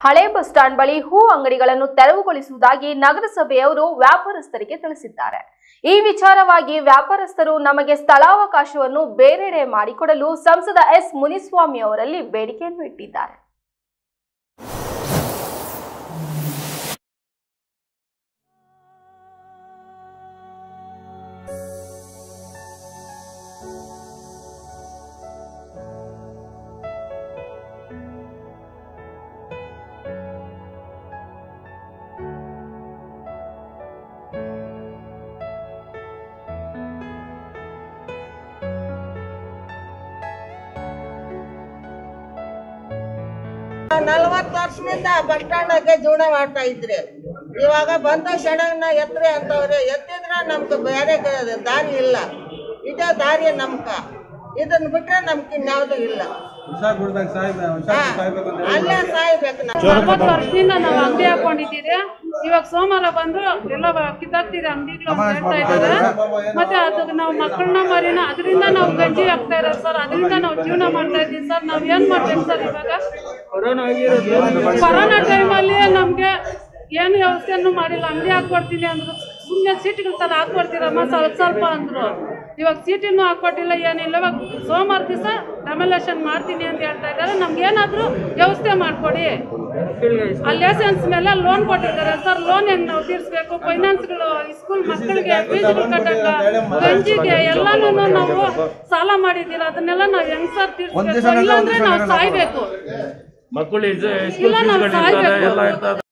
ಹಳೆ bus stand ಬಳಿ ಹೂ ಅಂಗಡಿಗಳನ್ನು ತೆರವುಗೊಳಿಸುವುದಾಗಿ ನಗರಸಭೆಯವರು ವ್ಯಾಪಾರಸ್ಥರಿಗೆ ತಿಳಿಸಿದ್ದಾರೆ. ಈ ವಿಚಾರವಾಗಿ ವ್ಯಾಪಾರಸ್ಥರು ನಮಗೆ ಸ್ಥಳಾವಕಾಶವನ್ನು ಬೇರೆಡೆ ಮಾಡಿಕೊಡಲು ಸಂಸದ ಎಸ್ ಮುನಿಸ್ವಾಮಿ ಅವರಲ್ಲಿ ಬೇಡಿಕೆಯನ್ನು ಇಟ್ಟಿದ್ದಾರೆ. ನಲವತ್ತು ವರ್ಷದಿಂದ ಬಸ್ ಸ್ಟ್ಯಾಂಡ್ ಜೀವನ ಮಾಡ್ತಾ ಇದ್ರಿ. ಇವಾಗ ಬಂದ ಕ್ಷಣನ ಎತ್ರಿ ಅಂತವ್ರೆ. ಎತ್ತಿದ್ರೆ ನಮ್ಗೆ ಬೇರೆ ದಾರಿ ಇಲ್ಲ. ಇದೇ ದಾರಿ ನಮ್ಗ. ಇದನ್ನ ಬಿಟ್ರೆ ನಮ್ಗೆ ಇನ್ಯಾವುದೂ ಇಲ್ಲ. ಅಲ್ಲೇ ಸಾಯ್ಬೇಕು. 40 ವರ್ಷದಿಂದ ನಾವು ಅಂಗಡಿ ಹಾಕೊಂಡಿದ್ದೀರಿ. ಇವಾಗ ಸೋಮವಾರ ಬಂದ್ರು ಎಲ್ಲ ಕಿತ್ತಾಕ್ತಿರಿ ಅಂಗಡಿಗಳು ಹೇಳ್ತಾ ಇದ್ದಾರೆ. ಮತ್ತೆ ಅದಕ್ಕೆ ನಾವು ಮಕ್ಕಳನ್ನ ಮರಿನ ಅದರಿಂದ ನಾವು ಗಂಜಿ ಹಾಕ್ತಾ ಇರೋದು ಸರ್. ಅದರಿಂದ ನಾವು ಜೀವನ ಮಾಡ್ತಾ ಇದ್ದೀವಿ ಸರ್. ನಾವ್ ಏನ್ ಮಾಡ್ಬೇಕು ಸರ್? ಇವಾಗ ಕೊರೋನಾ ಟೈಮಲ್ಲಿ ನಮ್ಗೆ ಏನು ವ್ಯವಸ್ಥೆಯನ್ನು ಮಾಡಿಲ್ಲ. ಅಂಗಡಿ ಹಾಕೊಡ್ತೀನಿ ಅಂದ್ರು. ಸುಮ್ಮನೆ ಸೀಟ್ಗಳು ತರ ಹಾಕೊಡ್ತೀರಮ್ಮ ಸ್ವಲ್ಪ ಅಂದ್ರು. ಇವಾಗ ಸೀಟಿನೂ ಹಾಕೊಟ್ಟಿಲ್ಲ, ಏನಿಲ್ಲ. ಇವಾಗ ಸೋಮವಾರ ದಿವಸ ಡೆಮೊಲೇಷನ್ ಮಾಡ್ತೀನಿ ಅಂತ ಹೇಳ್ತಾ ಇದ್ದಾರೆ. ನಮ್ಗೆ ಏನಾದ್ರು ವ್ಯವಸ್ಥೆ ಮಾಡ್ಕೊಡಿ. ಆ ಲೈಸೆನ್ಸ್ ಮೇಲೆ ಲೋನ್ ಕೊಟ್ಟಿದ್ದಾರೆ ಸರ್. ಲೋನ್ ಹೆಂಗ್ ನಾವು ತೀರ್ಸ್ಬೇಕು? ಫೈನಾನ್ಸ್ಗಳು ಸ್ಕೂಲ್ ಮಕ್ಕಳಿಗೆ ಫೀಸ್ಗಳು ಕಟ್ಟಕ, ಗಂಜಿಗೆ ಎಲ್ಲಾನು ನಾವು ಸಾಲ ಮಾಡಿದ್ದೀರ. ಅದನ್ನೆಲ್ಲ ನಾವು ಹೆಂಗ್ ಸರ್ ತೀರ್ಸ್ಬೇಕು? ಇಲ್ಲಾಂದ್ರೆ ನಾವು ಸಾಯ್ಬೇಕು. ಮಕ್ಕಳು